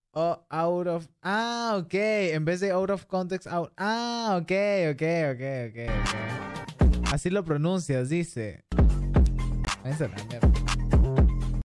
Oh, out of. Ah, ok. En vez de out of context, out. Ah, ok, ok, ok, ok, ok. Así lo pronuncias, dice. Esa es la mierda.